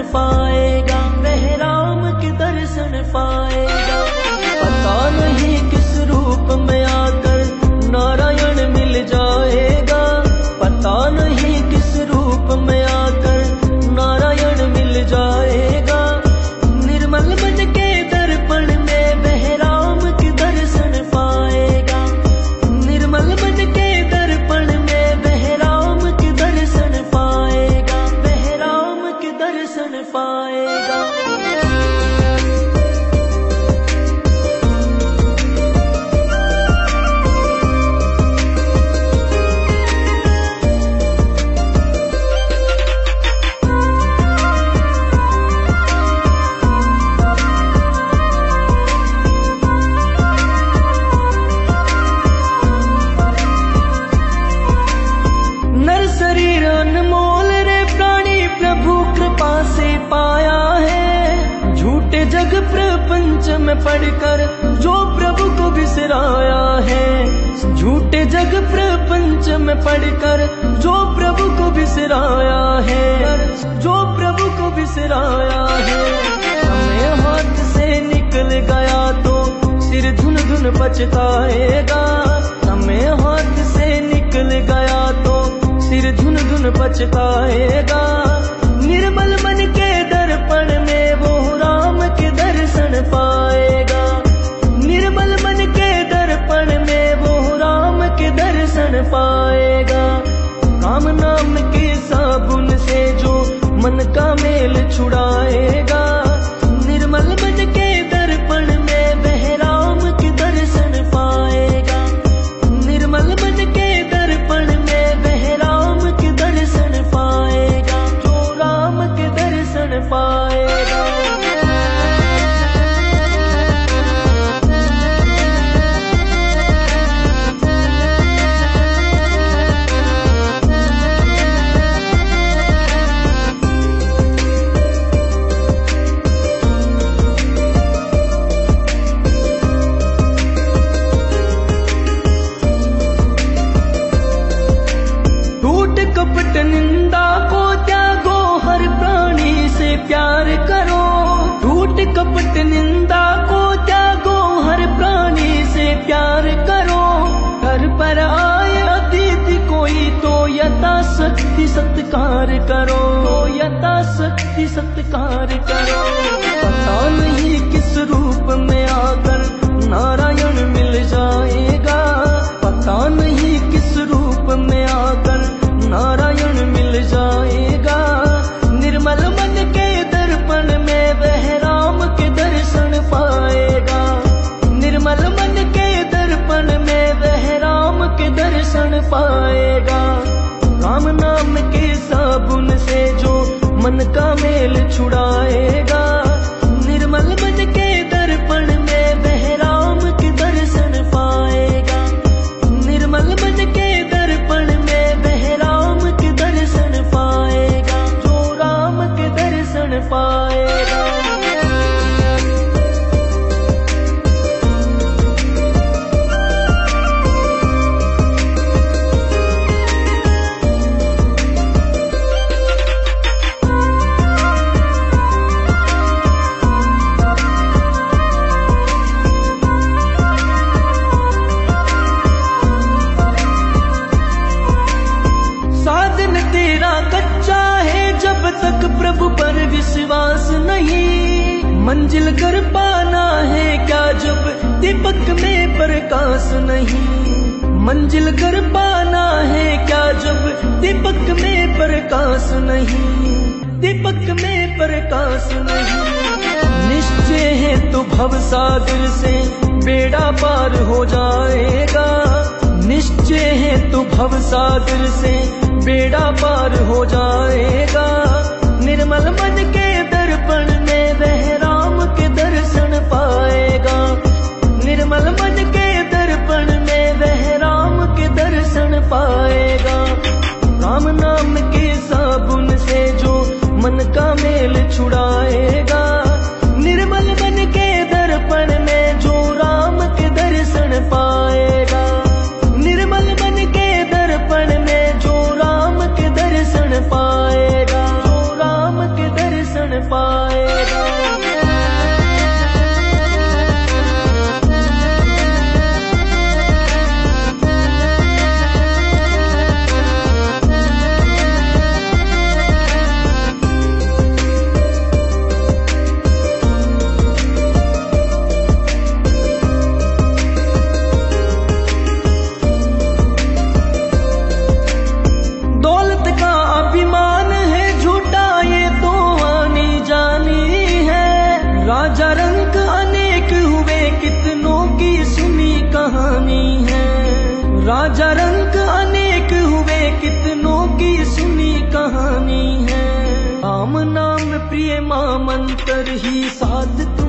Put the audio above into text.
पाएगा, वह राम के दर्शन पाएगा। पता नहीं किस रूप में आकर नारायण मिल जाएगा, पता नहीं किस रूप में आकर नारायण मिल जाएगा। निर्मल मन के दर्पण में वह राम के दर्शन पाएगा, निर्मल मन के दर्पण में वह राम के दर्शन पाएगा, वह राम के दर्शन पाएगा। जग प्रपंच में पढ़कर जो प्रभु को बिसराया है, झूठे जग प्रपंच में पढ़कर जो प्रभु को बिसराया है, जो प्रभु को बिसराया है। हमें हाथ से निकल गया तो सिर धुन धुन पछताएगा, हमें हाथ से निकल गया तो सिर धुन धुन पछताएगा। निर्मल मन के दर्पण में वो राम के दर्शन पाएगा, निर्मल मन के दर्पण में वो राम के दर्शन पाएगा। काम नाम के साबुन से जो मन का मेल छुड़ाएगा, निर्मल मन के दर्पण में वह राम के दर्शन पाएगा, निर्मल मन के दर्पण में वह राम के दर्शन पाएगा, जो राम के दर्शन पाएगा। कपट निंदा को त्यागो, हर प्राणी से प्यार करो। झूठ कपट निंदा को त्यागो, हर प्राणी से प्यार करो। घर पर आए अतिथि कोई तो यथाशक्ति सत्कार करो, यथाशक्ति सत्कार करो। पता नहीं किस रूप में आकर नारायण मिल जाएगा, पता नहीं किस रूप में आकर नारायण मिल जाएगा। निर्मल मन के दर्पण में वह राम के दर्शन पाएगा, निर्मल मन के दर्पण में वह राम के दर्शन पाएगा। राम नाम के साबुन से जो मन का मेल छुड़ाएगा, निर्मल मन के दर्पण में वह राम के दर्शन पाएगा, निर्मल मन के दर्पण में वह राम के दर्शन पाएगा, जो राम के दर्शन पाएगा। तक प्रभु पर विश्वास नहीं, मंजिल कर पाना है क्या जब दीपक में प्रकाश नहीं, मंजिल कर पाना है क्या जब दीपक में प्रकाश नहीं, दीपक में प्रकाश नहीं। निश्चय है तो भवसागर से बेड़ा पार हो जाएगा, निश्चय है तो भवसागर से बेड़ा पार हो जाएगा। निर्मल मन के दर्पण में वह राम के दर्शन पाएगा, निर्मल मन के दर्पण में वह राम के दर्शन पाएगा। राम नाम के साबुन से जो मन का मेल छुड़ाएगा, निर्मल मन के दर्पण में जो राम के दर्शन पाएगा, निर्मल मन के दर्पण में जो राम के दर्शन पाएगा, जो राम के दर्शन प्रिय मां मंत्र ही साथ